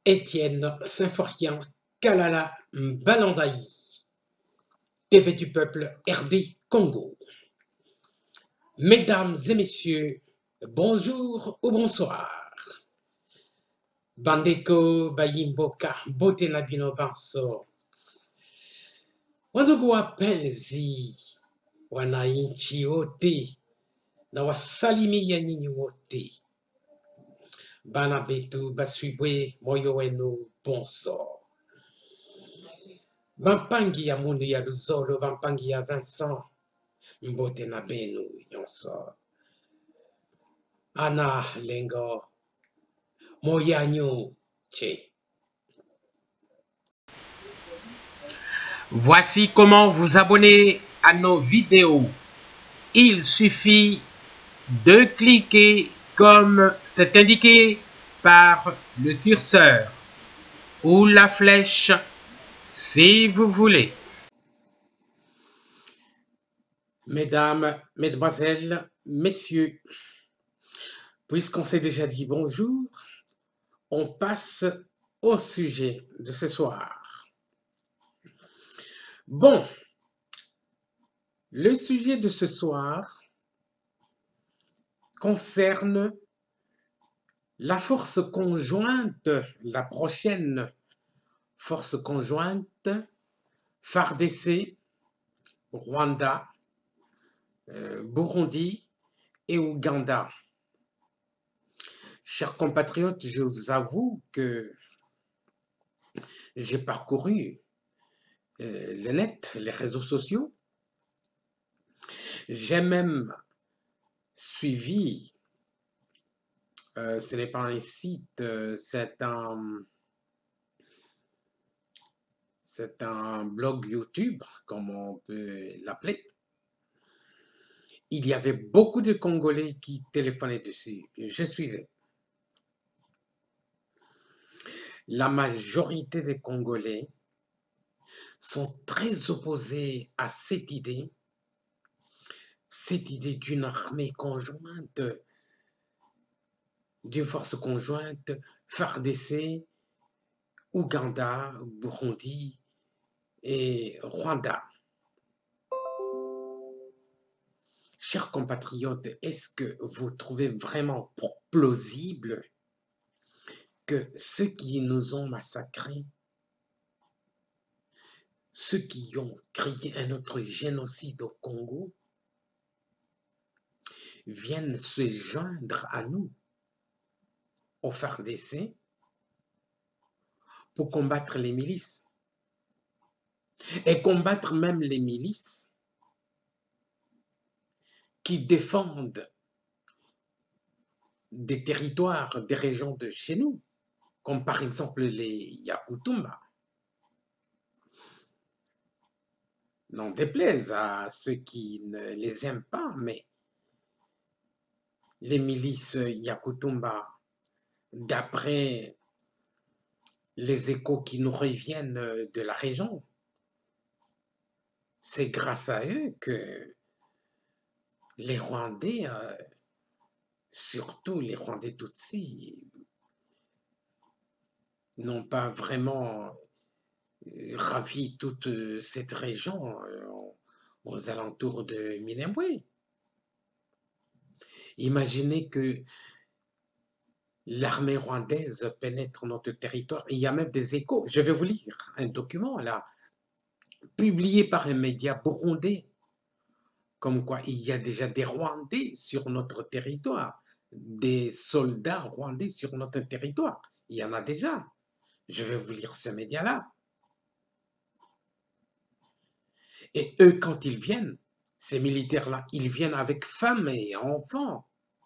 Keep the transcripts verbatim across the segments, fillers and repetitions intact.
Étienne Symphorien Kalala Balandaï, T V du peuple R D Congo. Mesdames et messieurs, bonjour ou bonsoir. Bandeko Bayimboka Bote Nabino Banso. Wandugu wapenzi wananchi wote na wasalimia nyinyi wote, bana betu baswibwe moyo wenu bonso. Bampangi ya mundu ya Luzolo, bampangi ya Vincent mbote na benu yonso. Ana lengo moyanyo che. Voici comment vous abonner à nos vidéos. Il suffit de cliquer comme c'est indiqué par le curseur ou la flèche si vous voulez. Mesdames, mesdemoiselles, messieurs, puisqu'on s'est déjà dit bonjour, on passe au sujet de ce soir. Bon, le sujet de ce soir concerne la force conjointe, la prochaine force conjointe F A R D C, Rwanda, euh, Burundi et Ouganda. Chers compatriotes, je vous avoue que j'ai parcouru euh, le net, les réseaux sociaux. J'ai même suivi, euh, ce n'est pas un site, euh, c'est un, c'est un blog YouTube, comme on peut l'appeler. Il y avait beaucoup de Congolais qui téléphonaient dessus. Je suivais. La majorité des Congolais sont très opposés à cette idée, cette idée d'une armée conjointe, d'une force conjointe, F A R D C, Ouganda, Burundi et Rwanda. Chers compatriotes, est-ce que vous trouvez vraiment plausible que ceux qui nous ont massacrés, ceux qui ont créé un autre génocide au Congo, viennent se joindre à nous, au F A R D C, pour combattre les milices, et combattre même les milices qui défendent des territoires, des régions de chez nous, comme par exemple les Yakutumba. N'en déplaise à ceux qui ne les aiment pas, mais les milices Yakutumba, d'après les échos qui nous reviennent de la région, c'est grâce à eux que les Rwandais, euh, surtout les Rwandais Tutsis, n'ont pas vraiment ravi toute cette région aux alentours de Minembwe. Imaginez que l'armée rwandaise pénètre notre territoire. Il y a même des échos. Je vais vous lire un document là, publié par un média burundais, comme quoi il y a déjà des Rwandais sur notre territoire, des soldats rwandais sur notre territoire. Il y en a déjà. Je vais vous lire ce média-là. Et eux, quand ils viennent, ces militaires-là, ils viennent avec femmes et enfants.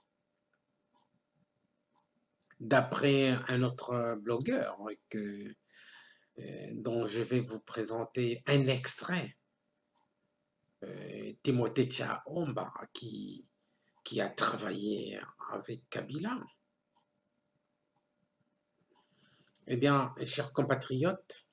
D'après un autre blogueur que, euh, dont je vais vous présenter un extrait, euh, Timothée Tchaomba, qui, qui a travaillé avec Kabila. Eh bien, chers compatriotes,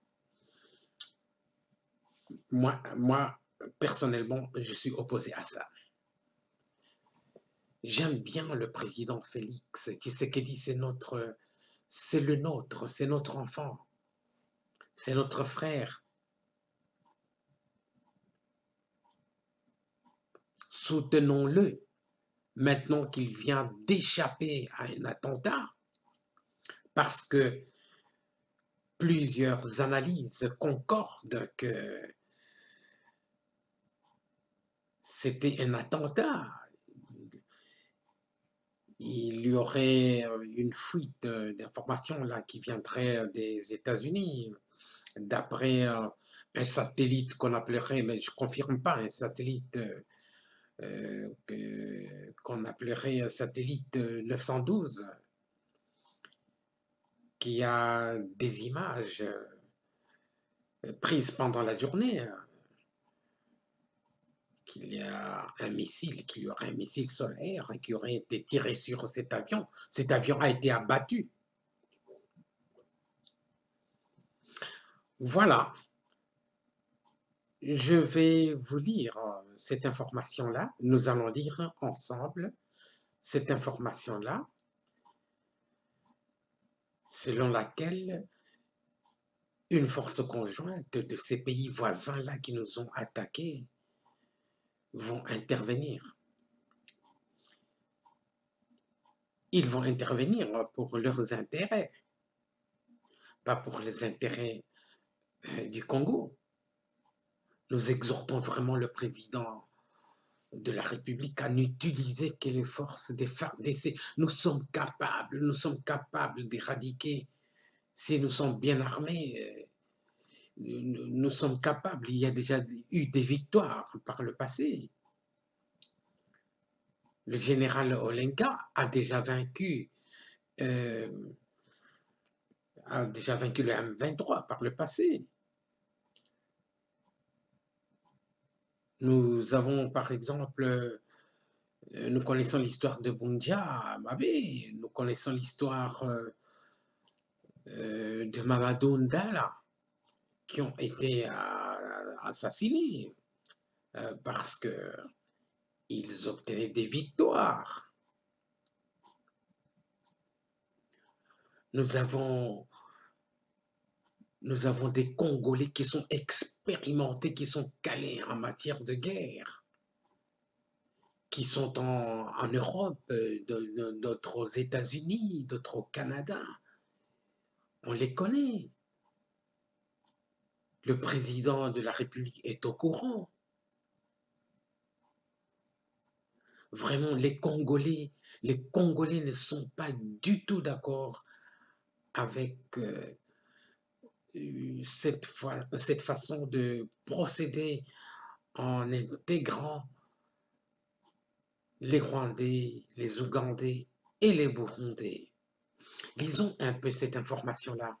moi, moi, personnellement, je suis opposé à ça. J'aime bien le président Félix Tshisekedi, c'est notre, c'est le nôtre, c'est notre enfant, c'est notre frère. Soutenons-le maintenant qu'il vient d'échapper à un attentat, parce que plusieurs analyses concordent que c'était un attentat. Il y aurait une fuite d'informations là qui viendrait des États-Unis, d'après euh, un satellite qu'on appellerait, mais je ne confirme pas, un satellite euh, que- qu'on appellerait un satellite neuf cent douze, qui a des images euh, prises pendant la journée, euh, qu'il y a un missile, qu'il y aurait un missile solaire qui aurait été tiré sur cet avion. Cet avion a été abattu. Voilà. Je vais vous lire cette information-là. Nous allons lire ensemble cette information-là, selon laquelle une force conjointe de ces pays voisins-là qui nous ont attaqués vont intervenir. Ils vont intervenir pour leurs intérêts, pas pour les intérêts euh, du Congo. Nous exhortons vraiment le président de la République à n'utiliser que les forces des F A R D C. Nous sommes capables, nous sommes capables d'éradiquer, si nous sommes bien armés, nous, nous sommes capables. Il y a déjà eu des victoires par le passé. Le général Olenga a déjà vaincu, euh, a déjà vaincu le M vingt-trois par le passé. Nous avons par exemple, nous connaissons l'histoire de Bunja Mabé, nous connaissons l'histoire euh, euh, de Mamadou Ndala, qui ont été euh, assassinés euh, parce qu'ils obtenaient des victoires. Nous avons, nous avons des Congolais qui sont expérimentés, qui sont calés en matière de guerre, qui sont en, en Europe, d'autres aux États-Unis, d'autres au Canada. On les connaît. Le président de la République est au courant. Vraiment, les Congolais, les Congolais ne sont pas du tout d'accord avec euh, cette, fa cette façon de procéder en intégrant les Rwandais, les Ougandais et les Burundais. Lisons un peu cette information-là.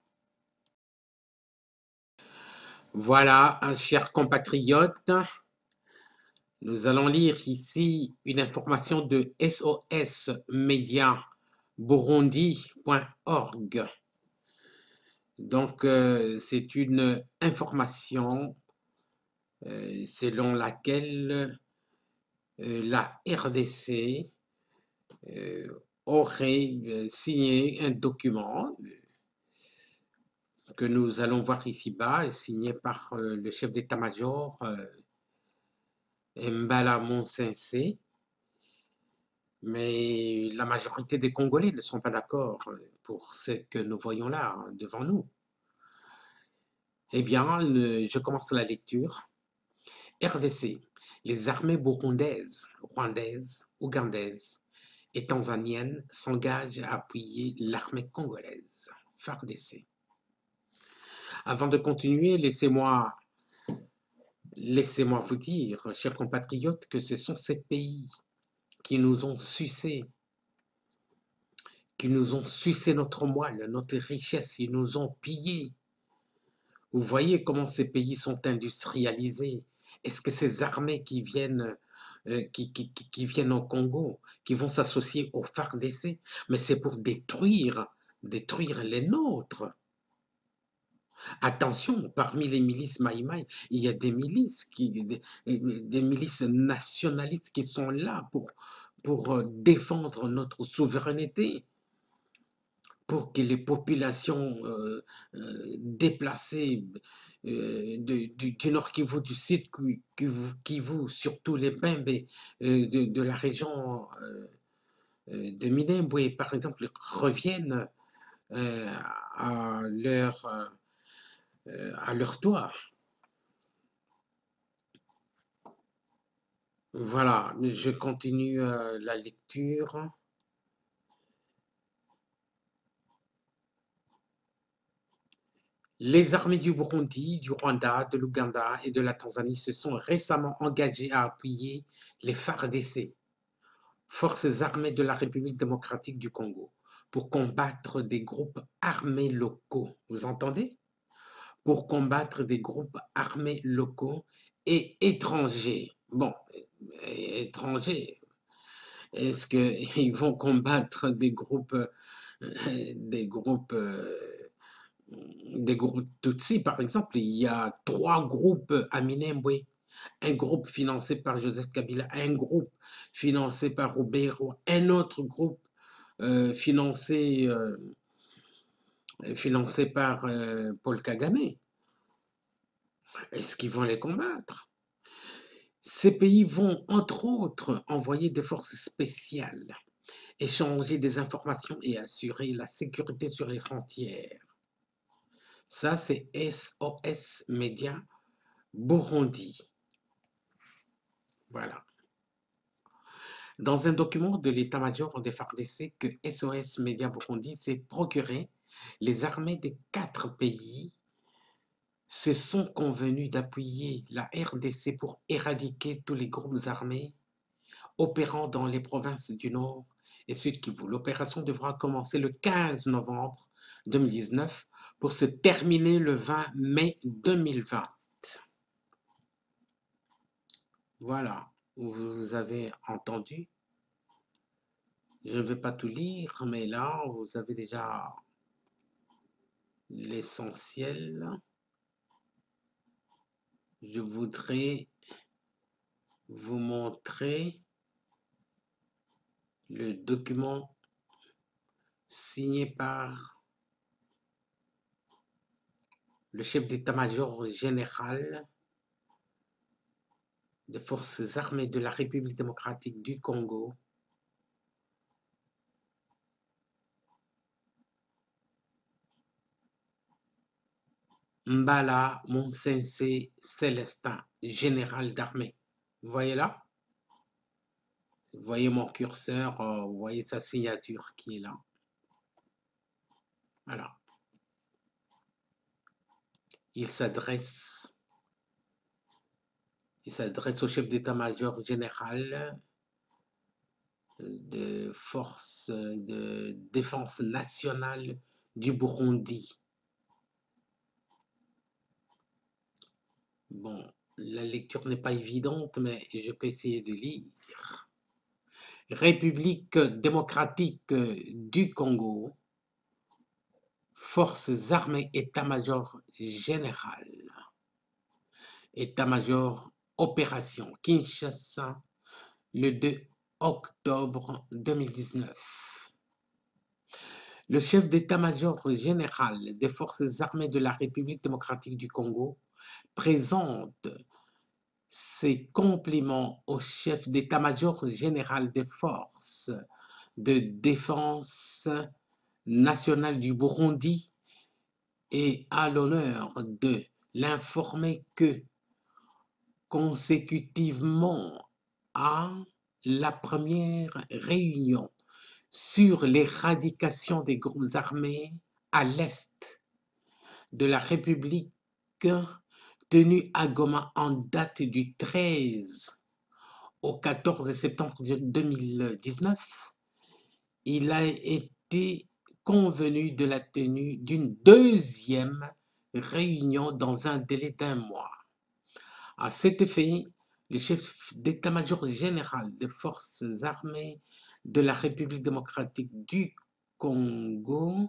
Voilà, chers compatriotes, nous allons lire ici une information de S O S Média Burundi point org. Donc, euh, c'est une information euh, selon laquelle euh, la R D C euh, aurait euh, signé un document que nous allons voir ici-bas, signé par euh, le chef d'état-major euh, Mbala Monsensé. Mais la majorité des Congolais ne sont pas d'accord pour ce que nous voyons là, devant nous. Eh bien, je commence la lecture. R D C. Les armées burundaises, rwandaises, ougandaises et tanzaniennes s'engagent à appuyer l'armée congolaise. F A R D C. Avant de continuer, laissez-moi laissez-moi vous dire, chers compatriotes, que ce sont ces pays qui nous ont sucé, qui nous ont sucé notre moelle, notre richesse, ils nous ont pillé. Vous voyez comment ces pays sont industrialisés. Est-ce que ces armées qui viennent, euh, qui, qui, qui viennent au Congo, qui vont s'associer au F A R D C, mais c'est pour détruire, détruire les nôtres. Attention, parmi les milices Maïmaï, il y a des milices, qui, des, des milices nationalistes qui sont là pour, pour défendre notre souveraineté, pour que les populations euh, euh, déplacées euh, de- du, du nord Kivu, du sud Kivu, Kivu, Kivu, surtout les Bembe euh, de, de la région euh, euh, de Minembwe, par exemple, reviennent euh, à leur, euh, à leur toit. Voilà, je continue euh, la lecture. Les armées du Burundi, du Rwanda, de l'Ouganda et de la Tanzanie se sont récemment engagées à appuyer les F A R D C, Forces armées de la République démocratique du Congo, pour combattre des groupes armés locaux. Vous entendez? Pour combattre des groupes armés locaux et étrangers. Bon, étrangers, est-ce qu'ils vont combattre des groupes, euh, des groupes, euh, des groupes Tutsi, par exemple? Il y a trois groupes à Minembwe. Un groupe financé par Joseph Kabila, un groupe financé par Roberto, un autre groupe euh, financé, euh, financé par euh, Paul Kagame. Est-ce qu'ils vont les combattre? Ces pays vont, entre autres, envoyer des forces spéciales, échanger des informations et assurer la sécurité sur les frontières. Ça, c'est S O S Média Burundi. Voilà. Dans un document de l'état-major des F A R D C que S O S Média Burundi s'est procuré, les armées des quatre pays se sont convenus d'appuyer la R D C pour éradiquer tous les groupes armés opérant dans les provinces du Nord et Sud Kivu. L'opération devra commencer le quinze novembre deux mille dix-neuf pour se terminer le vingt mai deux mille vingt. Voilà, vous avez entendu. Je ne vais pas tout lire, mais là, vous avez déjà l'essentiel. Je voudrais vous montrer le document signé par le chef d'état-major général des forces armées de la République démocratique du Congo, Mbala Monsense Célestin, général d'armée. Vous voyez là? Vous voyez mon curseur, vous voyez sa signature qui est là. Voilà. Il s'adresse il s'adresse au chef d'état-major général de forces de défense nationale du Burundi. Bon, la lecture n'est pas évidente, mais je peux essayer de lire. République démocratique du Congo, Forces armées, état-major général, état-major opération Kinshasa, le deux octobre deux mille dix-neuf. Le chef d'état-major général des forces armées de la République démocratique du Congo présente ses compliments au chef d'état-major général des forces de défense nationale du Burundi et a l'honneur de l'informer que, consécutivement à la première réunion sur l'éradication des groupes armés à l'est de la République tenue à Goma en date du treize au quatorze septembre deux mille dix-neuf, il a été convenu de la tenue d'une deuxième réunion dans un délai d'un mois. À cet effet, le chef d'état-major général des forces armées de la République démocratique du Congo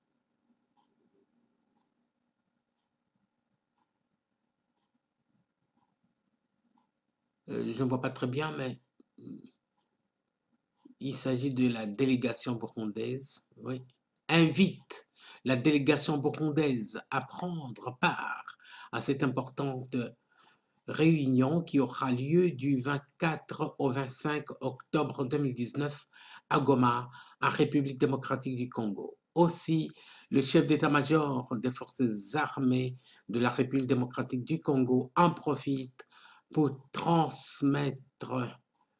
euh, je ne vois pas très bien, mais il s'agit de la délégation burundaise, oui. invite la délégation burundaise à prendre part à cette importante réunion qui aura lieu du vingt-quatre au vingt-cinq octobre deux mille dix-neuf à Goma, en République démocratique du Congo. Aussi, le chef d'état-major des forces armées de la République démocratique du Congo en profite pour transmettre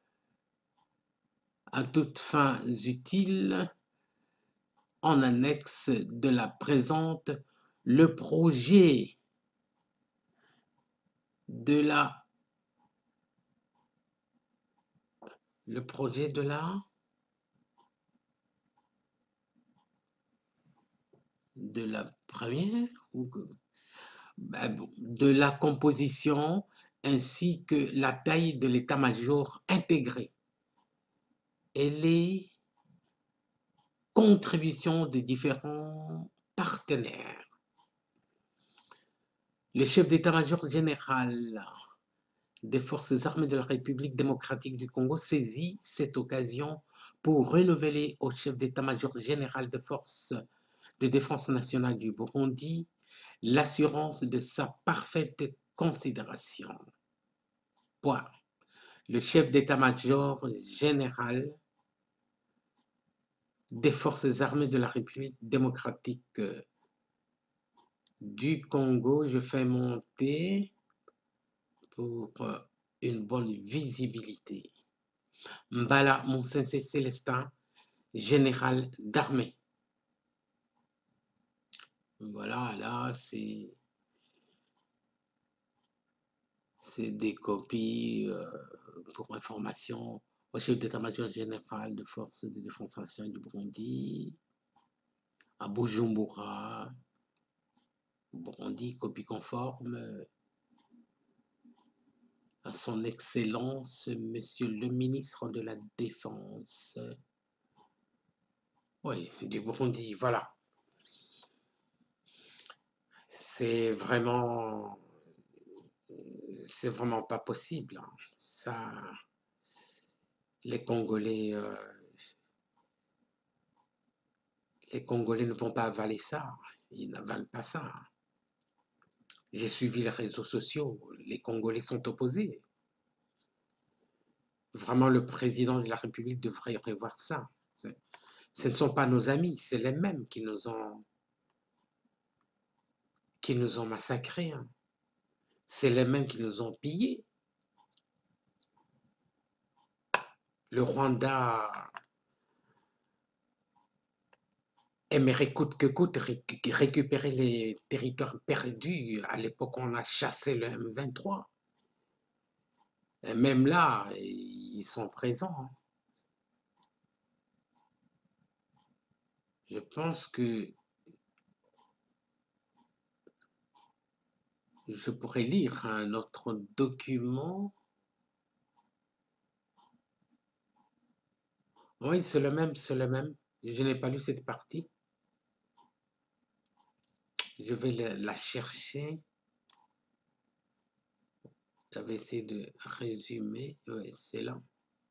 à toutes fins utiles, en annexe de la présente, le projet de la le projet de la de la première ou ben bon, de la composition ainsi que la taille de l'état-major intégré et les contributions des différents partenaires. Le chef d'état-major général des forces armées de la République démocratique du Congo saisit cette occasion pour renouveler au chef d'état-major général des forces de défense nationale du Burundi l'assurance de sa parfaite considération. Point. Le chef d'état-major général des forces armées de la République démocratique du Congo, je fais monter pour une bonne visibilité. Mbala Monsensé Célestin, général d'armée. Voilà, là, c'est c'est des copies euh, pour information au chef d'état-major général de forces de défense nationale du Burundi, à Bujumbura, Burundi, copie conforme à son Excellence, Monsieur le ministre de la Défense. Oui, du Burundi, voilà. C'est vraiment, c'est vraiment pas possible. Hein. Ça, les Congolais, euh, les Congolais ne vont pas avaler ça. Ils n'avalent pas ça. J'ai suivi les réseaux sociaux. Les Congolais sont opposés. Vraiment, le président de la République devrait revoir ça. Ce ne sont pas nos amis, c'est les mêmes qui nous ont, qui nous ont massacrés. Hein. C'est les mêmes qui nous ont pillés. Le Rwanda aimerait coûte que coûte récupérer les territoires perdus. À l'époque, on a chassé le M vingt-trois. Et même là, ils sont présents. Hein. Je pense que je pourrais lire un autre document. Oui, c'est le même, c'est le même. Je n'ai pas lu cette partie. Je vais la, la chercher. J'avais essayé de résumer. Oui, c'est là.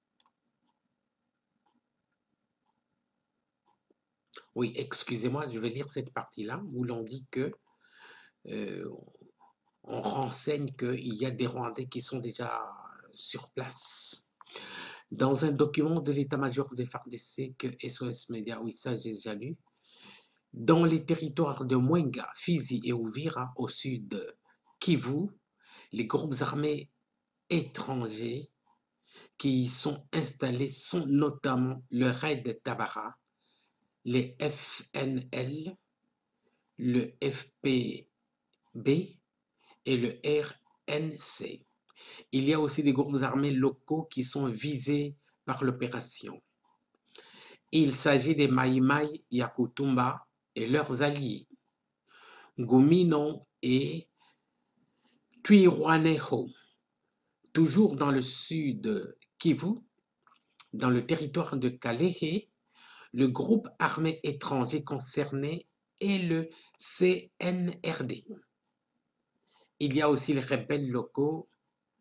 Oui, excusez-moi, je vais lire cette partie-là où l'on dit que euh, on renseigne qu'il y a des Rwandais qui sont déjà sur place. Dans un document de l'état-major des F A R D C que S O S Média, oui, ça j'ai déjà lu, dans les territoires de Mwenga, Fizi et Uvira, au sud Kivu, les groupes armés étrangers qui y sont installés sont notamment le Raid Tabara, les F N L, le F P B et le R N C. Il y a aussi des groupes armés locaux qui sont visés par l'opération. Il s'agit des Maïmaï Yakutumba et leurs alliés, Gumino et Twirwaneho. Toujours dans le sud Kivu, dans le territoire de Kalehe, le groupe armé étranger concerné est le C N R D. Il y a aussi les rebelles locaux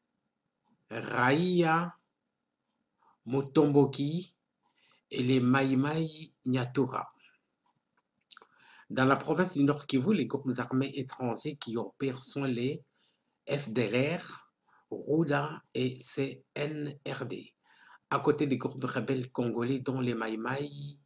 Raïa Mutomboki et les Maïmaï Nyatura. Dans la province du Nord Kivu, les groupes armés étrangers qui opèrent sont les F D L R, Rouda et C N R D, à côté des groupes rebelles congolais dont les Maïmaï,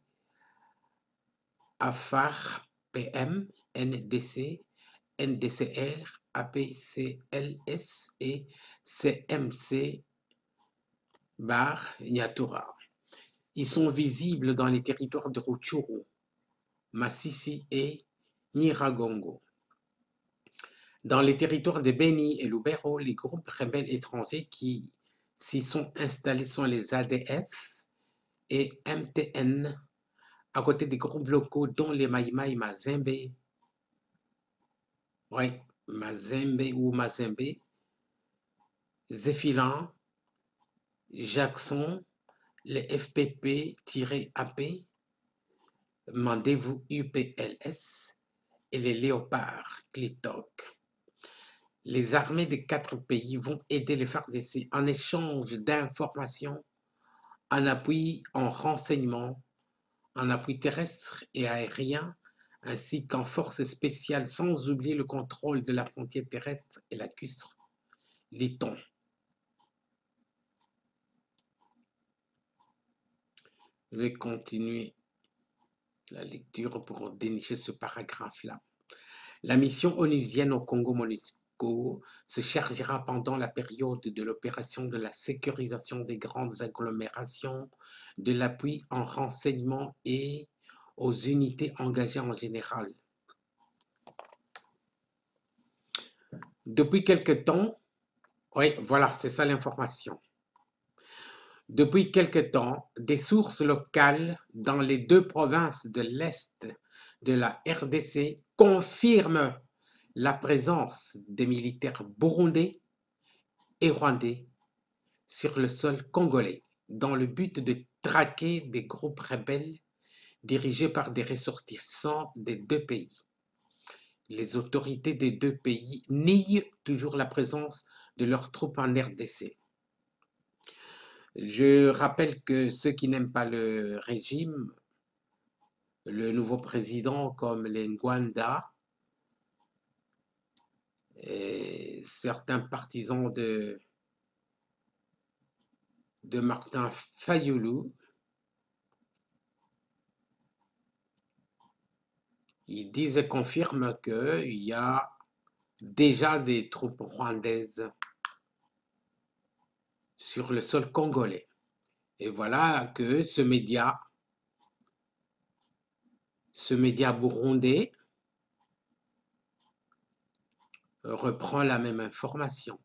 Afar, P M, N D C, N D C R, A P C L S et C M C Bar Nyatura. Ils sont visibles dans les territoires de Rutshuru, Masisi et Nyiragongo. Dans les territoires de Beni et Lubero, les groupes rebelles étrangers qui s'y sont installés sont les A D F et M T N, à côté des groupes locaux dont les Maïmaï Mazembe, ouais, Mazembe ou Mazembe, Zéphilan, Jackson, les F P P-A P, Mandez-vous U P L S et les Léopards Clitok. Les armées des quatre pays vont aider les F A R D C en échange d'informations, en appui en renseignement, en appui terrestre et aérien, ainsi qu'en forces spéciales, sans oublier le contrôle de la frontière terrestre et la lacustre, lit-on. Je vais continuer la lecture pour dénicher ce paragraphe-là. La mission onusienne au Congo MONUSCO se chargera pendant la période de l'opération de la sécurisation des grandes agglomérations, de l'appui en renseignement et aux unités engagées en général. Depuis quelque temps, oui, voilà, c'est ça l'information. Depuis quelque temps, des sources locales dans les deux provinces de l'Est de la R D C confirment la présence des militaires burundais et rwandais sur le sol congolais dans le but de traquer des groupes rebelles dirigés par des ressortissants des deux pays. Les autorités des deux pays nient toujours la présence de leurs troupes en R D C. Je rappelle que ceux qui n'aiment pas le régime, le nouveau président comme les Ngwanda, et certains partisans de, de Martin Fayulu, ils disent et confirment qu'il y a déjà des troupes rwandaises sur le sol congolais. Et voilà que ce média, ce média burundais reprend la même information.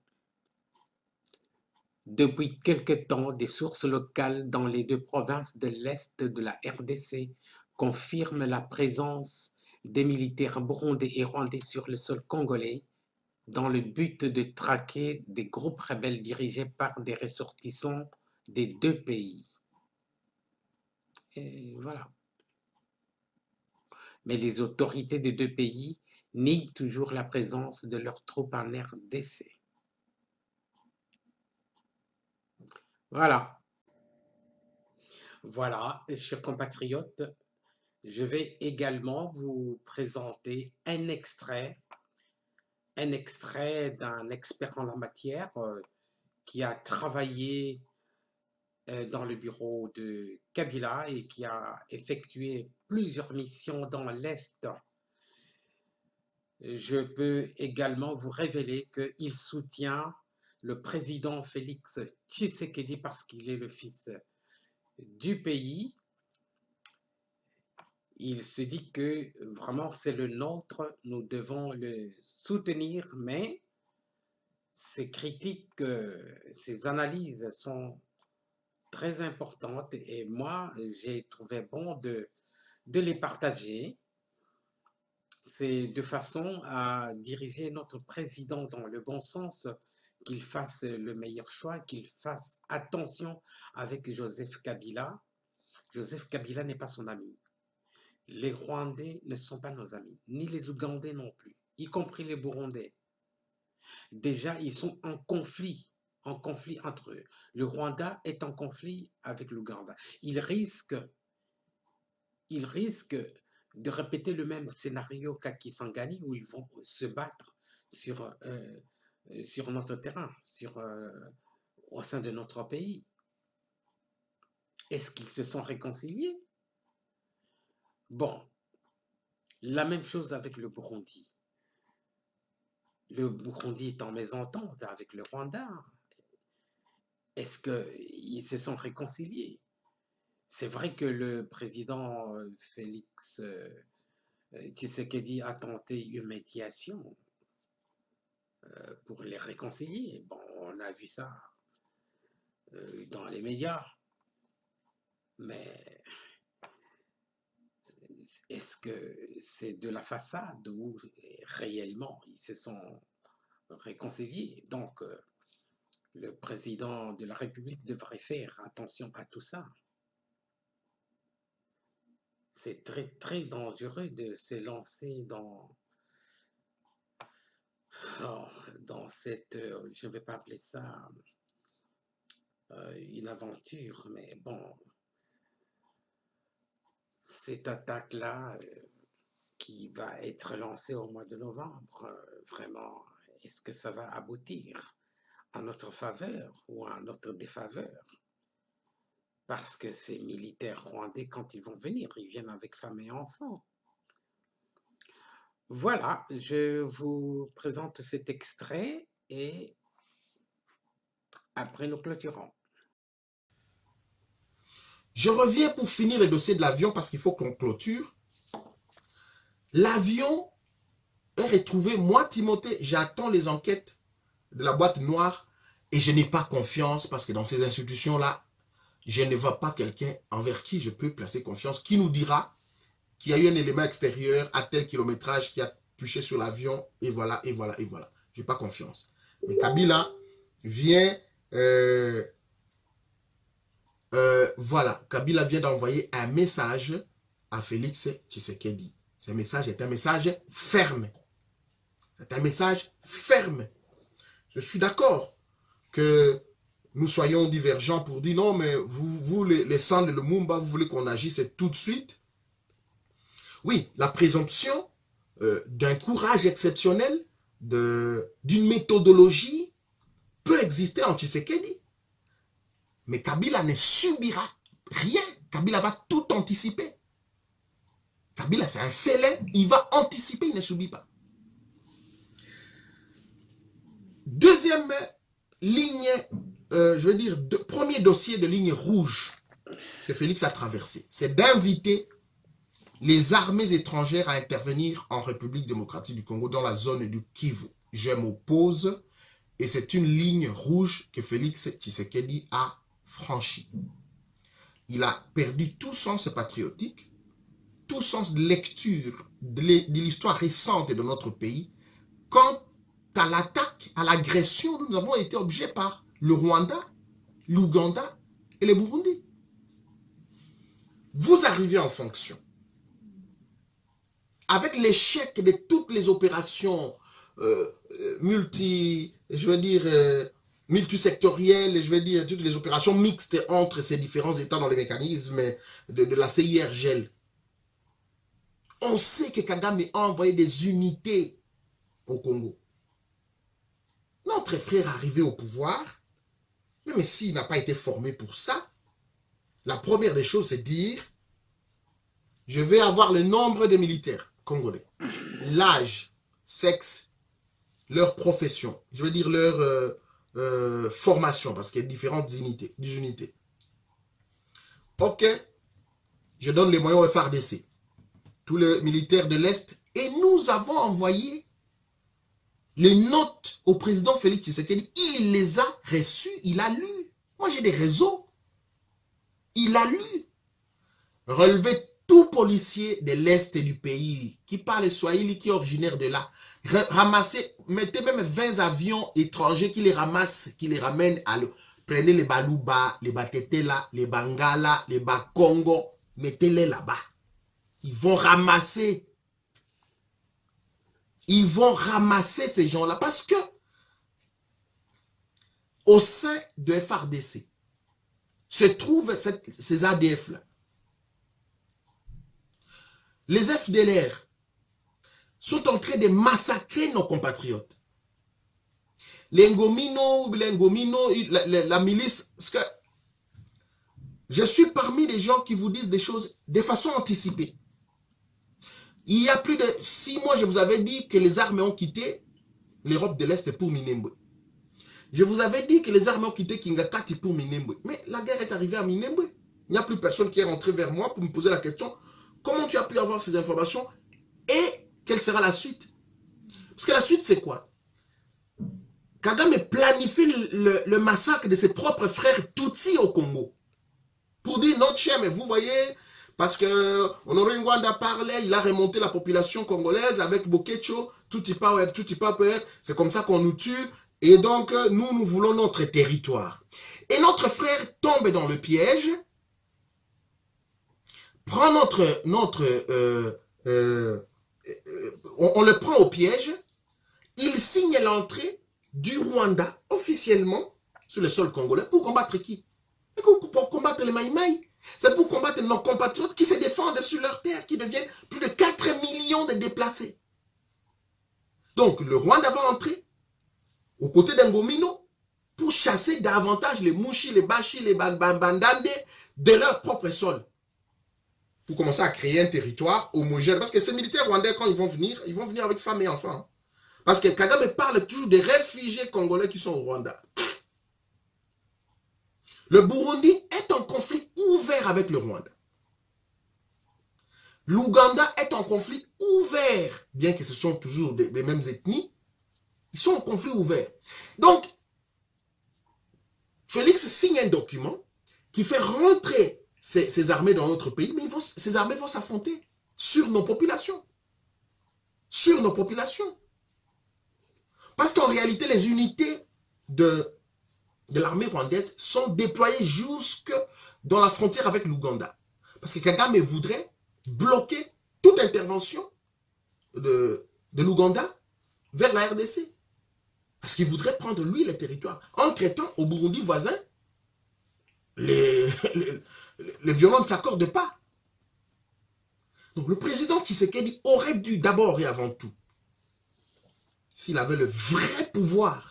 Depuis quelque temps, des sources locales dans les deux provinces de l'Est de la R D C confirment la présence des militaires burundais et rwandais sur le sol congolais dans le but de traquer des groupes rebelles dirigés par des ressortissants des deux pays. Et voilà. Mais les autorités des deux pays nient toujours la présence de leurs troupes en R D C. Voilà. Voilà, chers compatriotes, je vais également vous présenter un extrait, un extrait d'un expert en la matière euh, qui a travaillé euh, dans le bureau de Kabila et qui a effectué plusieurs missions dans l'Est. Je peux également vous révéler qu'il soutient le président Félix Tshisekedi parce qu'il est le fils du pays. Il se dit que vraiment c'est le nôtre, nous devons le soutenir, mais ces critiques, ces analyses sont très importantes et moi j'ai trouvé bon de, de les partager. C'est de façon à diriger notre président dans le bon sens, qu'il fasse le meilleur choix, qu'il fasse attention avec Joseph Kabila. Joseph Kabila n'est pas son ami. Les Rwandais ne sont pas nos amis, ni les Ougandais non plus, y compris les Burundais. Déjà, ils sont en conflit, en conflit entre eux. Le Rwanda est en conflit avec l'Ouganda. Il risque, il risque de répéter le même scénario qu'à Kisangani, où ils vont se battre sur, euh, sur notre terrain, sur, euh, au sein de notre pays. Est-ce qu'ils se sont réconciliés? Bon, la même chose avec le Burundi. Le Burundi est en mésentente avec le Rwanda. Est-ce qu'ils se sont réconciliés? C'est vrai que le président Félix Tshisekedi a tenté une médiation pour les réconcilier. Bon, on a vu ça dans les médias. Mais est-ce que c'est de la façade ou réellement ils se sont réconciliés? Donc, le président de la République devrait faire attention à tout ça. C'est très, très dangereux de se lancer dans, oh, dans cette, je ne vais pas appeler ça euh, une aventure, mais bon, cette attaque-là euh, qui va être lancée au mois de novembre, euh, vraiment, est-ce que ça va aboutir à notre faveur ou à notre défaveur? Parce que ces militaires rwandais, quand ils vont venir, ils viennent avec femmes et enfants. Voilà, je vous présente cet extrait et après nous clôturons. Je reviens pour finir le dossier de l'avion parce qu'il faut qu'on clôture. L'avion est retrouvé. Moi, Timothée, j'attends les enquêtes de la boîte noire et je n'ai pas confiance parce que dans ces institutions-là, je ne vois pas quelqu'un envers qui je peux placer confiance, qui nous dira qu'il y a eu un élément extérieur à tel kilométrage qui a touché sur l'avion et voilà, et voilà, et voilà. Je n'ai pas confiance. Mais Kabila vient... Euh, euh, voilà, Kabila vient d'envoyer un message à Félix Tshisekedi. Ce message est un message ferme. C'est un message ferme. Je suis d'accord que nous soyons divergents pour dire non, mais vous, vous les, les San de Lumumba, vous voulez qu'on agisse tout de suite. Oui, la présomption euh, d'un courage exceptionnel, d'une méthodologie peut exister en Tshisekedi. Mais Kabila ne subira rien. Kabila va tout anticiper. Kabila, c'est un félin. Il va anticiper, il ne subit pas. Deuxième ligne, euh, je veux dire, de, premier dossier de ligne rouge que Félix a traversé, c'est d'inviter les armées étrangères à intervenir en République démocratique du Congo dans la zone du Kivu. Je m'oppose et c'est une ligne rouge que Félix Tshisekedi a franchie. Il a perdu tout sens patriotique, tout sens de lecture de l'histoire récente de notre pays. Quant à l'attaque, à l'agression, nous avons été objets par le Rwanda, l'Ouganda et le Burundi. Vous arrivez en fonction. Avec l'échec de toutes les opérations euh, multi, je veux dire, euh, multisectorielles, je veux dire, toutes les opérations mixtes entre ces différents États dans les mécanismes de, de la C I R G L. On sait que Kagame a envoyé des unités au Congo. Notre frère arrivé au pouvoir, même s'il n'a pas été formé pour ça, la première des choses, c'est dire, je vais avoir le nombre de militaires congolais, l'âge, sexe, leur profession, je veux dire leur euh, euh, formation, parce qu'il y a différentes unités, unités. Ok, je donne les moyens au F A R D C, tous les militaires de l'Est, et nous avons envoyé les notes au président Félix Tshisekedi. Il les a reçues, il a lu. Moi, j'ai des réseaux. Il a lu. Relever tout policier de l'Est du pays qui parle Swahili, qui est originaire de là. Ramasser, mettez même vingt avions étrangers qui les ramassent, qui les ramènent à le... Prenez les Baluba, les Batetela, les Bangala, les Bakongo, mettez-les là-bas. Ils vont ramasser. Ils vont ramasser ces gens-là parce que au sein de F A R D C se trouvent cette, ces A D F-là. les F D L R sont en train de massacrer nos compatriotes. Les Ngomino, les Ngomino, la, la, la milice, parce que je suis parmi les gens qui vous disent des choses de façon anticipée. Il y a plus de six mois, je vous avais dit que les armées ont quitté l'Europe de l'Est pour Minembwe. Je vous avais dit que les armées ont quitté Kingakati pour Minembwe. Mais la guerre est arrivée à Minembwe. Il n'y a plus personne qui est rentré vers moi pour me poser la question. Comment tu as pu avoir ces informations et quelle sera la suite? Parce que la suite, c'est quoi? Kagame planifie le, le, le massacre de ses propres frères Tutsis au Congo. Pour dire, notre chien, mais vous voyez, parce que Honoré Ngwanda parlait, il a remonté la population congolaise avec Bokecho, Tuti Power, Tuti Power, c'est comme ça qu'on nous tue. Et donc, nous, nous voulons notre territoire. Et notre frère tombe dans le piège, prend notre... notre euh, euh, euh, on, on le prend au piège, il signe l'entrée du Rwanda officiellement sur le sol congolais pour combattre qui? Pour combattre les Maïmaï. C'est pour combattre nos compatriotes qui se défendent sur leur terre, qui deviennent plus de quatre millions de déplacés. Donc, le Rwanda va entrer aux côtés d'Ngomino pour chasser davantage les Mouchi, les Bashi, les Bandande de leur propre sol. Pour commencer à créer un territoire homogène. Parce que ces militaires rwandais, quand ils vont venir, ils vont venir avec femmes et enfants. Parce que Kagame parle toujours des réfugiés congolais qui sont au Rwanda. Le Burundi est en conflit ouvert avec le Rwanda. L'Ouganda est en conflit ouvert, bien que ce sont toujours des, les mêmes ethnies. Ils sont en conflit ouvert. Donc, Félix signe un document qui fait rentrer ces, ces armées dans notre pays, mais ils vont, ces armées vont s'affronter sur nos populations. Sur nos populations. Parce qu'en réalité, les unités de... de l'armée rwandaise sont déployés jusque dans la frontière avec l'Ouganda. Parce que Kagame voudrait bloquer toute intervention de, de l'Ouganda vers la R D C. Parce qu'il voudrait prendre, lui, les territoires. Entre-temps, au Burundi voisin, les, les, les violents ne s'accordent pas. Donc le président Tshisekedi aurait dû d'abord et avant tout, s'il avait le vrai pouvoir,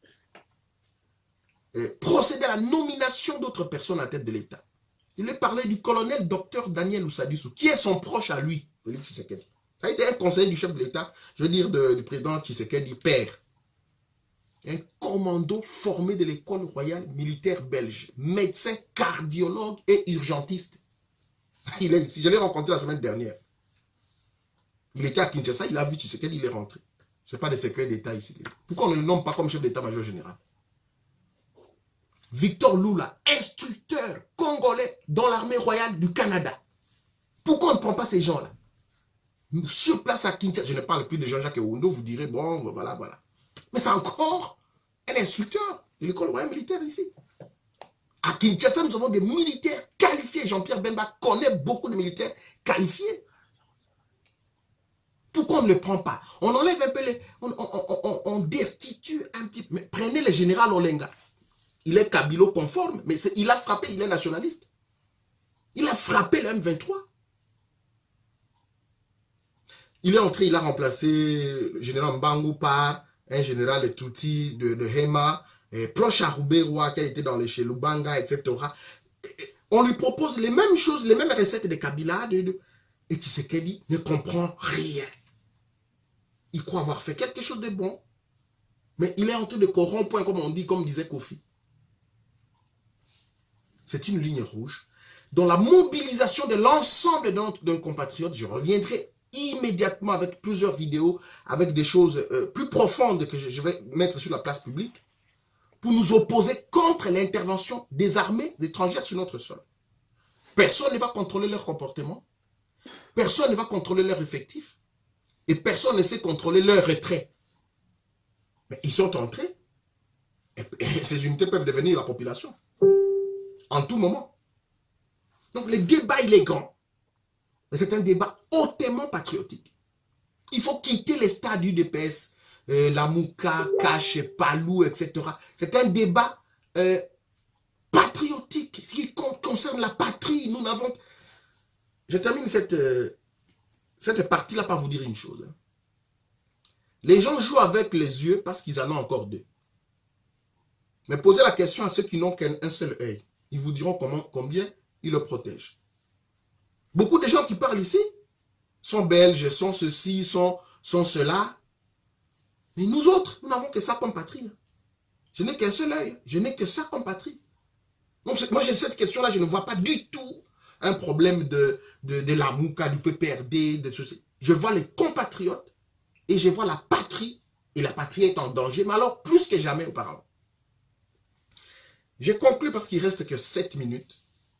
procéder à la nomination d'autres personnes à la tête de l'État. Il lui parlait du colonel docteur Daniel Ousadissou, qui est son proche à lui, Félix Tshisekedi. Ça a été un conseiller du chef de l'État, je veux dire de, du président Tshisekedi, père. Un commando formé de l'école royale militaire belge, médecin, cardiologue et urgentiste. Il est ici, je l'ai rencontré la semaine dernière. Il était à Kinshasa, il a vu Tshisekedi, il est rentré. Ce n'est pas des secrets d'État ici. Pourquoi on ne le nomme pas comme chef d'État-major général? Victor Lula, instructeur congolais dans l'armée royale du Canada. Pourquoi on ne prend pas ces gens-là? Sur place à Kinshasa, je ne parle plus de Jean-Jacques Ewundo, vous direz, bon, voilà, voilà. Mais c'est encore un instructeur de l'école royale militaire ici. À Kinshasa, nous avons des militaires qualifiés. Jean-Pierre Bemba connaît beaucoup de militaires qualifiés. Pourquoi on ne le prend pas? On enlève un peu les... On, on, on, on destitue un petit peu. Mais prenez le général Olenga. Il est Kabilo conforme, mais il a frappé, il est nationaliste. Il a frappé le M vingt-trois. Il est entré, il a remplacé le général Mbangu par un général Tuti de, de Hema, et proche à Rouberoua qui a été dans les chez Lubanga, et cetera. Et on lui propose les mêmes choses, les mêmes recettes de Kabila, de, de, et Tshisekedi ne comprend rien. Il croit avoir fait quelque chose de bon, mais il est en train de corrompre, comme on dit, comme disait Kofi. C'est une ligne rouge. Dans la mobilisation de l'ensemble de nos compatriotes, je reviendrai immédiatement avec plusieurs vidéos, avec des choses euh, plus profondes que je, je vais mettre sur la place publique, pour nous opposer contre l'intervention des armées étrangères sur notre sol. Personne ne va contrôler leur comportement, personne ne va contrôler leur effectif, et personne ne sait contrôler leur retrait. Mais ils sont entrés, et, et ces unités peuvent devenir la population. En tout moment. Donc le débat, il est grand. Mais c'est un débat hautement patriotique. Il faut quitter les stades du U D P S, euh, la Mouka, Kache, Palou, et cetera. C'est un débat euh, patriotique, ce qui concerne la patrie. Nous n'avons... Je termine cette, euh, cette partie-là pas vous dire une chose. Hein. Les gens jouent avec les yeux parce qu'ils en ont encore deux. Mais posez la question à ceux qui n'ont qu'un seul œil. Ils vous diront comment, combien ils le protègent. Beaucoup de gens qui parlent ici sont belges, sont ceci, sont, sont cela. Mais nous autres, nous n'avons que ça comme patrie. Je n'ai qu'un seul œil. Je n'ai que ça comme patrie. Donc, moi, j'ai cette question-là, je ne vois pas du tout un problème de, de, de la Mouka, du P P R D, de ceci. Je vois les compatriotes et je vois la patrie. Et la patrie est en danger, mais alors plus que jamais auparavant. J'ai conclu parce qu'il ne reste que sept minutes.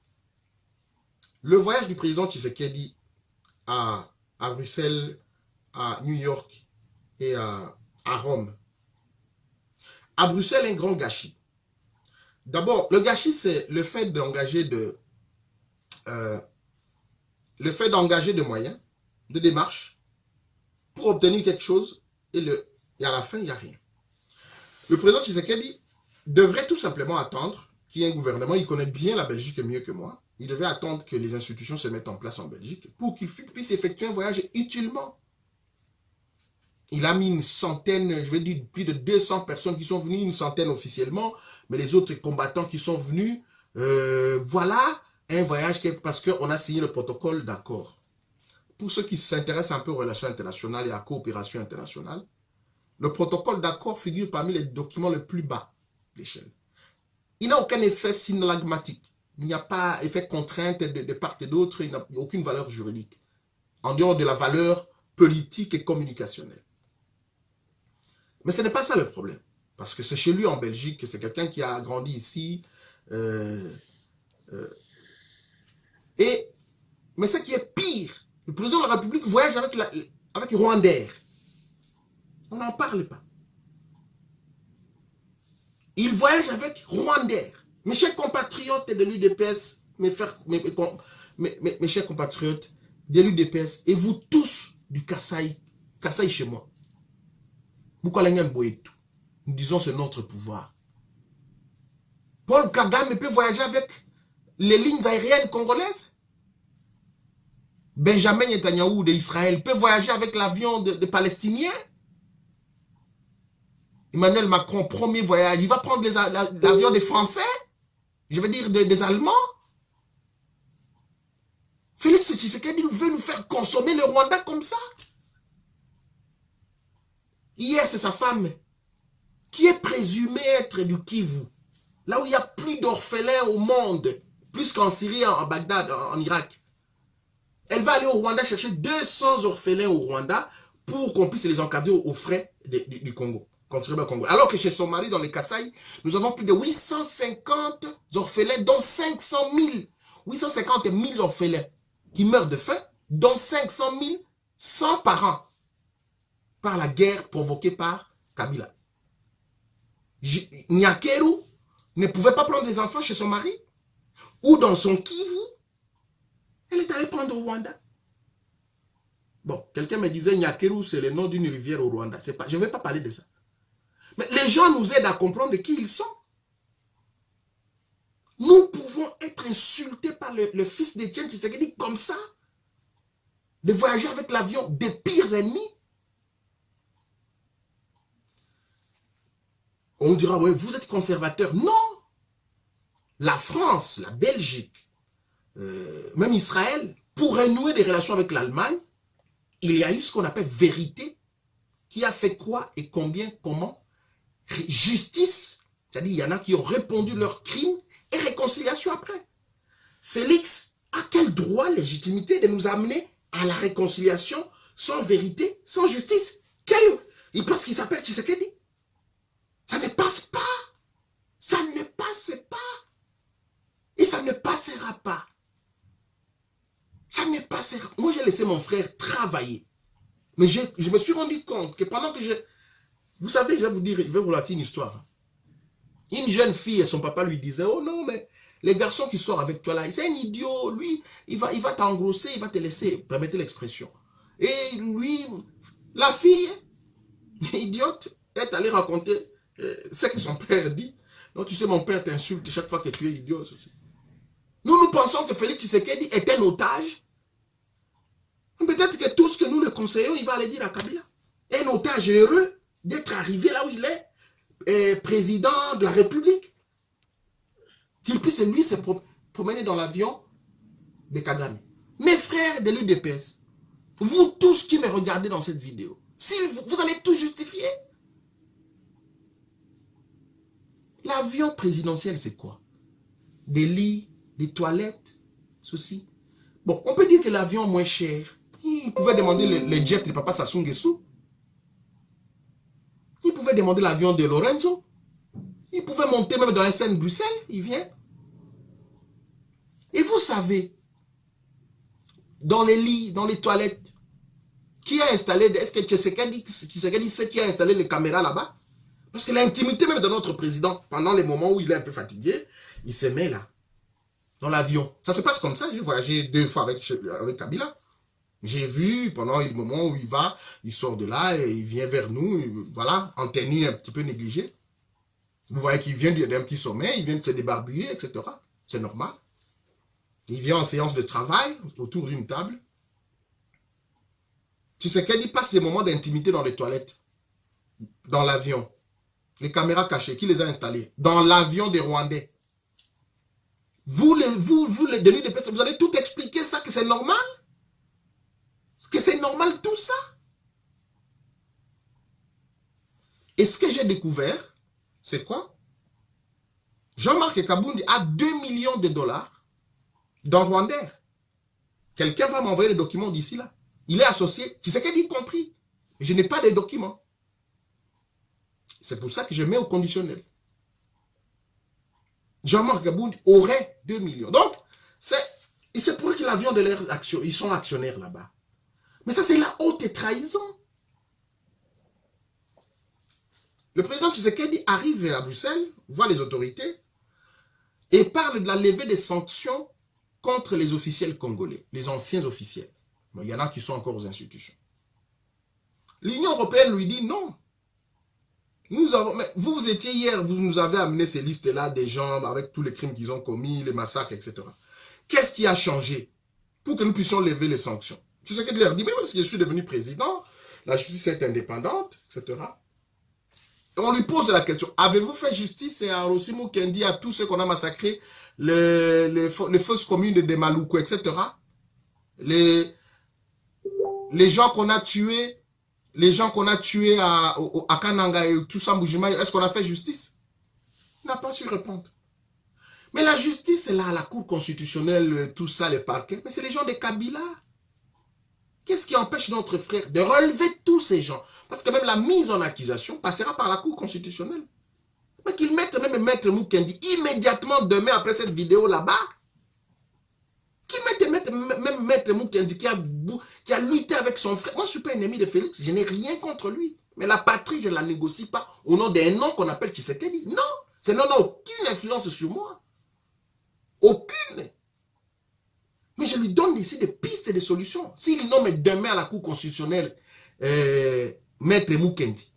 Le voyage du président Tshisekedi à, à Bruxelles, à New York et à, à Rome. À Bruxelles, un grand gâchis. D'abord, le gâchis, c'est le fait d'engager de, euh, le fait d'engager de moyens, de démarches, pour obtenir quelque chose, et, le, et à la fin, il n'y a rien. Le président Tshisekedi devrait tout simplement attendre qu'il y ait un gouvernement. Il connaît bien la Belgique mieux que moi. Il devait attendre que les institutions se mettent en place en Belgique pour qu'il puisse effectuer un voyage utilement. Il a mis une centaine, je vais dire plus de deux cents personnes qui sont venues, une centaine officiellement, mais les autres combattants qui sont venus, euh, voilà un voyage parce qu'on a signé le protocole d'accord. Pour ceux qui s'intéressent un peu aux relations internationales et à la coopération internationale, le protocole d'accord figure parmi les documents les plus bas d'échelle. Il n'a aucun effet synalagmatique. Il n'y a pas effet contrainte de, de part et d'autre. Il n'a aucune valeur juridique. En dehors de la valeur politique et communicationnelle. Mais ce n'est pas ça le problème. Parce que c'est chez lui en Belgique. C'est quelqu'un qui a grandi ici. Euh, euh, et, mais ce qui est pire, le président de la République voyage avec, la, avec Rwandair. On n'en parle pas. Il voyage avec Rwandair. Mes chers compatriotes de l'U D P S, mes, frères, mes, mes, mes, mes chers compatriotes de l'U D P S, et vous tous du Kasaï, Kasaï chez moi, nous disons c'est notre pouvoir. Paul Kagame peut voyager avec les lignes aériennes congolaises. Benjamin Netanyahu d'Israël peut voyager avec l'avion de, de Palestiniens. Emmanuel Macron, premier voyage, il va prendre l'avion des Français, je veux dire des, des Allemands. Félix Tshisekedi veut nous faire consommer le Rwanda comme ça. Hier, c'est sa femme qui est présumée être du Kivu, là où il y a plus d'orphelins au monde, plus qu'en Syrie, en Bagdad, en Irak. Elle va aller au Rwanda chercher deux cents orphelins au Rwanda pour qu'on puisse les encadrer aux frais de, de, du Congo. Alors que chez son mari, dans les Kasaï, nous avons plus de huit cent cinquante orphelins, dont cinq cent mille. huit cent cinquante mille orphelins qui meurent de faim, dont cinq cent mille sans parents par la guerre provoquée par Kabila. Nyakeru ne pouvait pas prendre des enfants chez son mari ou dans son Kivu. Elle est allée prendre au Rwanda. Bon, quelqu'un me disait Nyakeru, c'est le nom d'une rivière au Rwanda. Pas, je ne vais pas parler de ça. Mais les gens nous aident à comprendre qui ils sont. Nous pouvons être insultés par le, le fils d'Étienne Tshisekedi comme ça. De voyager avec l'avion des pires ennemis. On dira, ouais, vous êtes conservateur. Non. La France, la Belgique, euh, même Israël, pour renouer des relations avec l'Allemagne, il y a eu ce qu'on appelle vérité. Qui a fait quoi et combien, comment? Justice, c'est-à-dire il y en a qui ont répondu leurs crimes et réconciliation après. Félix a quel droit, légitimité de nous amener à la réconciliation sans vérité, sans justice? Quel... Il pense qu'il s'appelle Tshisekedi. Ça ne passe pas. Ça ne passe pas. Et ça ne passera pas. Ça ne passera pas. Moi, j'ai laissé mon frère travailler. Mais je, je me suis rendu compte que pendant que je... Vous savez, je vais vous dire, je vais vous raconter une histoire. Une jeune fille et son papa lui disaient, oh non, mais les garçons qui sortent avec toi là, c'est un idiot, lui, il va, il va t'engrosser, il va te laisser, permettez l'expression. Et lui, la fille, idiote, est allée raconter euh, ce que son père dit. Non, tu sais, mon père t'insulte chaque fois que tu es idiot. Ceci. Nous, nous pensons que Félix Tshisekedi est un otage. Peut-être que tout ce que nous le conseillons, il va aller dire à Kabila. Un otage heureux d'être arrivé là où il est, et président de la République. Qu'il puisse lui se pro promener dans l'avion de Kagame. Mes frères de l'U D P S, vous tous qui me regardez dans cette vidéo, si vous, vous allez tout justifier. L'avion présidentiel, c'est quoi? Des lits, des toilettes, ceci. Bon, on peut dire que l'avion moins cher, il pouvait demander le, le jet de Papa Sassou Nguesso. Il pouvait demander l'avion de Lorenzo. Il pouvait monter même dans un scène Bruxelles, il vient. Et vous savez, dans les lits, dans les toilettes, qui a installé, est-ce que Tshisekedi, Tshisekedi sait qui a installé les caméras là-bas? Parce que l'intimité même de notre président, pendant les moments où il est un peu fatigué, il se met là, dans l'avion. Ça se passe comme ça. J'ai voyagé deux fois avec, avec Kabila. J'ai vu pendant le moment où il va, il sort de là et il vient vers nous, voilà, en tenue un petit peu négligée. Vous voyez qu'il vient d'un petit sommeil, il vient de se débarbouiller, et cetera. C'est normal. Il vient en séance de travail, autour d'une table. Tu sais qu'il passe des moments d'intimité dans les toilettes, dans l'avion. Les caméras cachées, qui les a installées? Dans l'avion des Rwandais. Vous, les, vous, vous, les délits de personnes, vous allez tout expliquer ça, que c'est normal? Que c'est normal tout ça? Et ce que j'ai découvert, c'est quoi? Jean-Marc Kabundi a deux millions de dollars dans Rwandais. Quelqu'un va m'envoyer les documents d'ici là. Il est associé, tu sais qu'il y compris. Je n'ai pas de documents. C'est pour ça que je mets au conditionnel. Jean-Marc Kabundi aurait deux millions. Donc, c'est pour que l'avion de leur action, ils sont actionnaires là-bas. Mais ça, c'est la haute trahison. Le président Tshisekedi arrive à Bruxelles, voit les autorités et parle de la levée des sanctions contre les officiels congolais, les anciens officiels. Bon, il y en a qui sont encore aux institutions. L'Union européenne lui dit non. Nous avons, mais vous, vous étiez hier, vous nous avez amené ces listes-là des gens avec tous les crimes qu'ils ont commis, les massacres, et cetera. Qu'est-ce qui a changé pour que nous puissions lever les sanctions? Tu sais qu'il leur dit, mais même si je suis devenu président, la justice est indépendante, et cetera. Et on lui pose la question, avez-vous fait justice à Rossi Mukendi, à tous ceux qu'on a massacrés, les, les, les fausses communes de Maluku, et cetera. Les, les gens qu'on a tués, les gens qu'on a tués à, à Kananga et tout ça, Mujima, est-ce qu'on a fait justice? Il n'a pas su répondre. Mais la justice, c'est là, la Cour constitutionnelle, tout ça, les parquets. Mais c'est les gens de Kabila. Qu'est-ce qui empêche notre frère de relever tous ces gens? Parce que même la mise en accusation passera par la Cour constitutionnelle. Mais qu'ils mettent même Maître Mukendi immédiatement demain après cette vidéo là-bas. Qu'ils mettent même Maître Mukendi qui a, qui a lutté avec son frère. Moi, je ne suis pas ennemi de Félix. Je n'ai rien contre lui. Mais la patrie, je ne la négocie pas au nom d'un nom qu'on appelle Tshisekedi. Non. Ce nom n'a aucune influence sur moi. Aucune. Mais je lui donne ici des pistes et des solutions. S'il nomme demain à la Cour constitutionnelle euh, Maître Mukendi,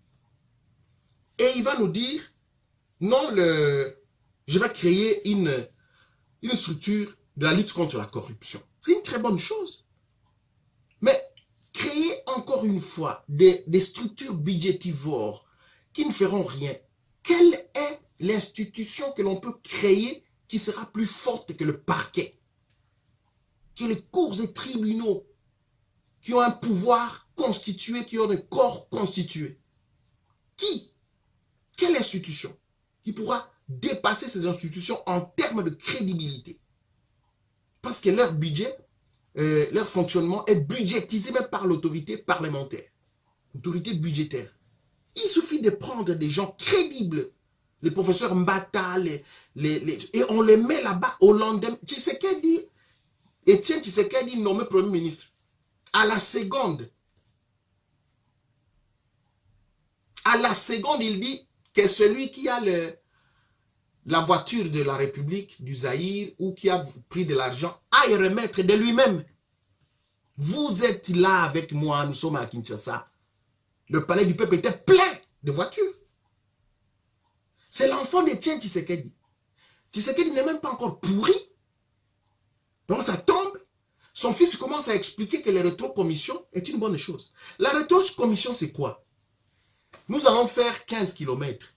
et il va nous dire, non, le, je vais créer une, une structure de la lutte contre la corruption. C'est une très bonne chose. Mais créer encore une fois des, des structures budgétivores qui ne feront rien. Quelle est l'institution que l'on peut créer qui sera plus forte que le parquet? Que les cours et tribunaux qui ont un pouvoir constitué, qui ont un corps constitué. Qui? Quelle institution qui pourra dépasser ces institutions en termes de crédibilité? Parce que leur budget, euh, leur fonctionnement est budgétisé même par l'autorité parlementaire, l'autorité budgétaire. Il suffit de prendre des gens crédibles, les professeurs Mbata, les, les, les, et on les met là-bas au lendemain. Tu sais qu'elle dit, Etienne Tshisekedi nommé Premier ministre. À la seconde, à la seconde, il dit que celui qui a le, la voiture de la République du Zaïre ou qui a pris de l'argent aille remettre de lui-même. Vous êtes là avec moi, nous sommes à Kinshasa. Le palais du peuple était plein de voitures. C'est l'enfant d'Etienne Tshisekedi. Tshisekedi n'est même pas encore pourri. Donc ça tombe. Son fils commence à expliquer que la rétrocommission est une bonne chose. La rétrocommission, c'est quoi? Nous allons faire quinze kilomètres.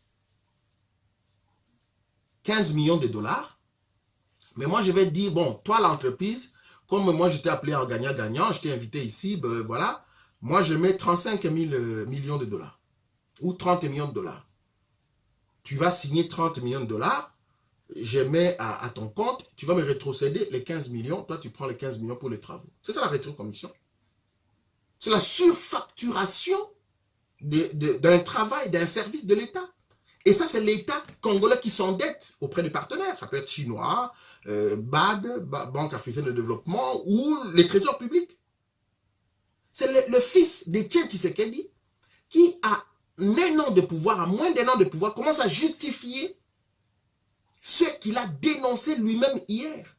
quinze millions de dollars. Mais moi, je vais dire, bon, toi, l'entreprise, comme moi, je t'ai appelé en gagnant-gagnant, je t'ai invité ici, ben voilà, moi, je mets trente-cinq mille millions de dollars ou trente millions de dollars. Tu vas signer trente millions de dollars, je mets à, à ton compte, tu vas me rétrocéder les quinze millions, toi, tu prends les quinze millions pour les travaux. C'est ça la rétrocommission. C'est la surfacturation d'un travail, d'un service de l'État. Et ça, c'est l'État congolais qui s'endette auprès des partenaires. Ça peut être chinois, euh, B A D, Banque africaine de développement, ou les trésors publics. C'est le, le fils d'Étienne Tshisekedi qui, a un an de pouvoir, à moins d'un an de pouvoir, commence à justifier ce qu'il a dénoncé lui-même hier.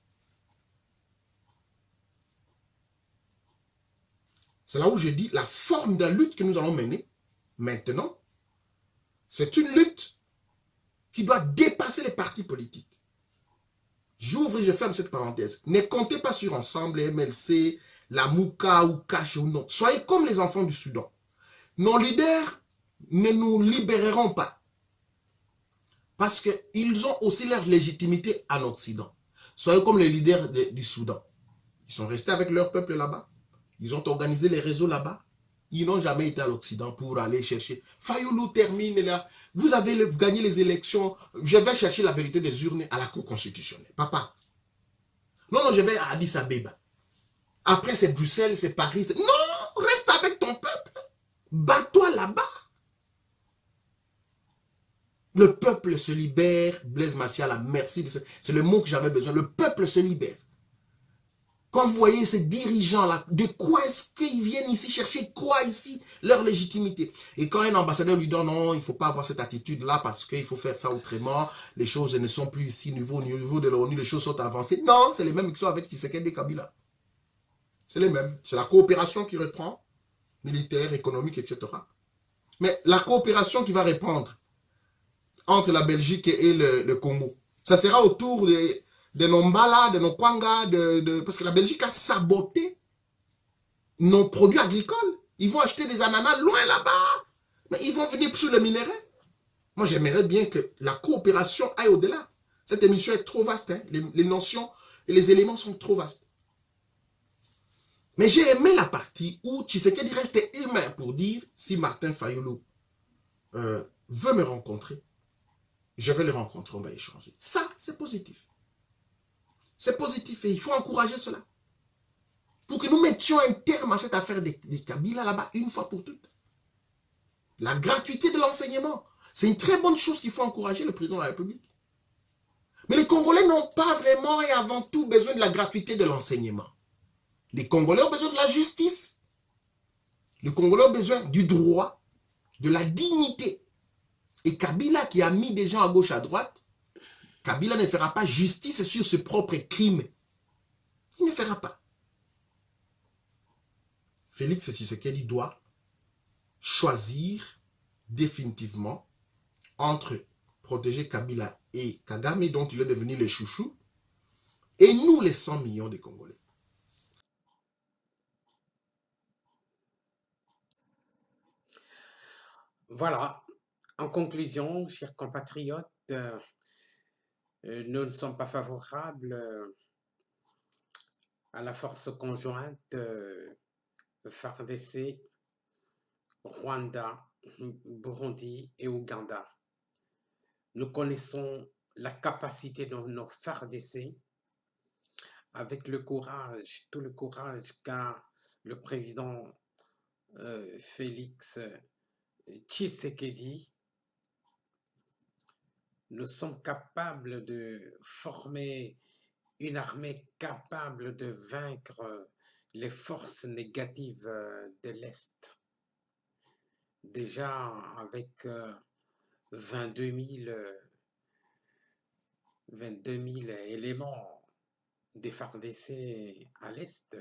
C'est là où je dis la forme de la lutte que nous allons mener maintenant, c'est une lutte qui doit dépasser les partis politiques. J'ouvre et je ferme cette parenthèse. Ne comptez pas sur Ensemble, M L C, la Mouka ou Cache ou non. Soyez comme les enfants du Soudan. Nos leaders ne nous libéreront pas. Parce qu'ils ont aussi leur légitimité en Occident. Soyez comme les leaders de, du Soudan. Ils sont restés avec leur peuple là-bas. Ils ont organisé les réseaux là-bas. Ils n'ont jamais été à l'Occident pour aller chercher. Fayoulou termine là. Vous avez le, gagné les élections. Je vais chercher la vérité des urnes à la Cour constitutionnelle. Papa. Non, non, je vais à Addis Abeba. Après, c'est Bruxelles, c'est Paris. Non, reste avec ton peuple. Bats-toi là-bas. Le peuple se libère. Blaise Massiala, merci. C'est le mot que j'avais besoin. Le peuple se libère. Quand vous voyez ces dirigeants-là, de quoi est-ce qu'ils viennent ici chercher quoi ici? Leur légitimité. Et quand un ambassadeur lui dit non, il ne faut pas avoir cette attitude-là parce qu'il faut faire ça autrement, les choses ne sont plus ici au niveau, niveau de l'ONU, les choses sont avancées. Non, c'est les mêmes qui sont avec Tshisekedi et Kabila. C'est les mêmes. C'est la coopération qui reprend, militaire, économique, et cetera. Mais la coopération qui va répondre entre la Belgique et le, le Congo, ça sera autour des... de nos Mbala, de nos Kwanga, de, de, parce que la Belgique a saboté nos produits agricoles. Ils vont acheter des ananas loin là-bas, mais ils vont venir sur le minerai. Moi, j'aimerais bien que la coopération aille au-delà. Cette émission est trop vaste, hein? les, les notions et les éléments sont trop vastes. Mais j'ai aimé la partie où Tshisekedi reste humain pour dire, si Martin Fayoulou euh, veut me rencontrer, je vais le rencontrer, on va échanger. Ça, c'est positif. C'est positif et il faut encourager cela. Pour que nous mettions un terme à cette affaire des, des Kabila là-bas une fois pour toutes. La gratuité de l'enseignement, c'est une très bonne chose qu'il faut encourager le président de la République. Mais les Congolais n'ont pas vraiment et avant tout besoin de la gratuité de l'enseignement. Les Congolais ont besoin de la justice. Les Congolais ont besoin du droit, de la dignité. Et Kabila qui a mis des gens à gauche, à droite, Kabila ne fera pas justice sur ses propres crimes. Il ne fera pas. Félix Tshisekedi doit choisir définitivement entre protéger Kabila et Kagame, dont il est devenu le chouchou, et nous, les cent millions de Congolais. Voilà. En conclusion, chers compatriotes, euh, nous ne sommes pas favorables euh, à la force conjointe euh, F A R D C, Rwanda, Burundi et Ouganda. Nous connaissons la capacité de nos F A R D C avec le courage, tout le courage qu'a le président euh, Félix Tshisekedi. Nous sommes capables de former une armée capable de vaincre les forces négatives de l'Est. Déjà avec vingt-deux mille éléments des F A R D C à l'Est,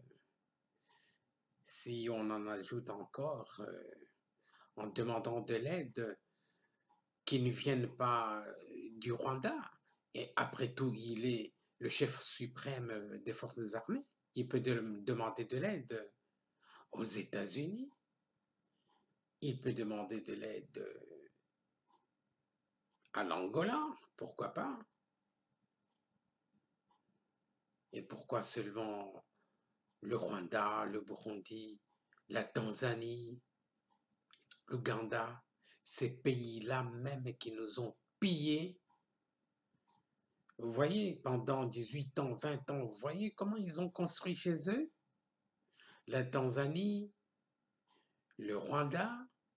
si on en ajoute encore en demandant de l'aide, qui ne viennent pas du Rwanda, et après tout, il est le chef suprême des forces armées. il peut de, demander de l'aide aux États-Unis, il peut demander de l'aide à l'Angola, pourquoi pas? Et pourquoi seulement le Rwanda, le Burundi, la Tanzanie, l'Ouganda, ces pays-là même qui nous ont pillés? Vous voyez, pendant dix-huit ans, vingt ans, vous voyez comment ils ont construit chez eux? La Tanzanie, le Rwanda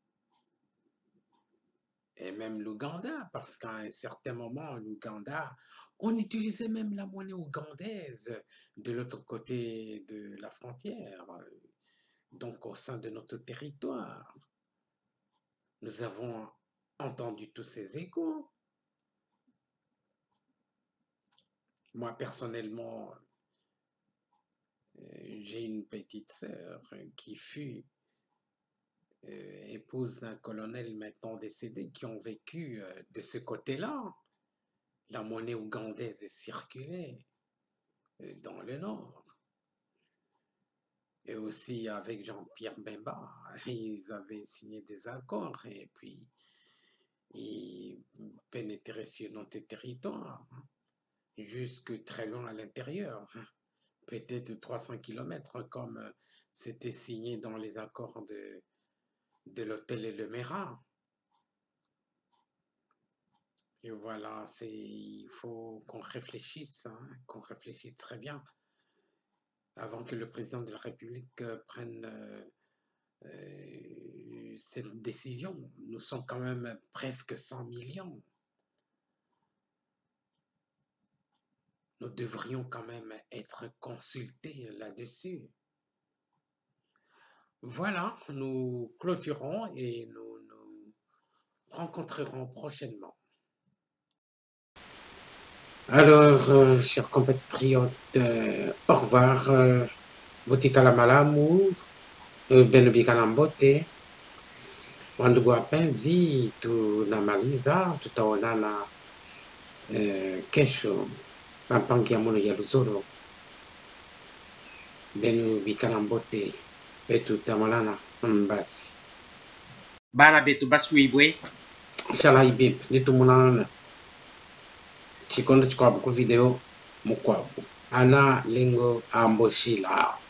et même l'Ouganda, parce qu'à un certain moment, l'Ouganda, on utilisait même la monnaie ougandaise de l'autre côté de la frontière, donc au sein de notre territoire. Nous avons entendu tous ces échos. Moi, personnellement, j'ai une petite sœur qui fut euh, épouse d'un colonel maintenant décédé qui ont vécu euh, de ce côté-là. La monnaie ougandaise circulait euh, dans le nord. Et aussi avec Jean-Pierre Bemba, ils avaient signé des accords et puis ils pénétraient sur notre territoire, jusque très loin à l'intérieur, peut-être trois cents kilomètres, comme c'était signé dans les accords de, de l'hôtel et le Mera. Et voilà, c'est, il faut qu'on réfléchisse, hein, qu'on réfléchisse très bien avant que le président de la République euh, prenne euh, euh, cette décision. Nous sommes quand même presque cent millions. Nous devrions quand même être consultés là-dessus. Voilà, nous clôturons et nous nous rencontrerons prochainement. Alors, euh, chers compatriotes, euh, au revoir. Euh, Butikala malamu, euh, benubika na mbote. Wandugu wapenzi, tunamaliza, tutaonana eh, kesho pampangia mono ya Luzoro. Benubika na mbote betu tamalana mbasi. Bana betu basuibwe. Inshallah ibib nitumunana. Chikondo chikwabu ku video mukwabu. Ana lingo amboshila.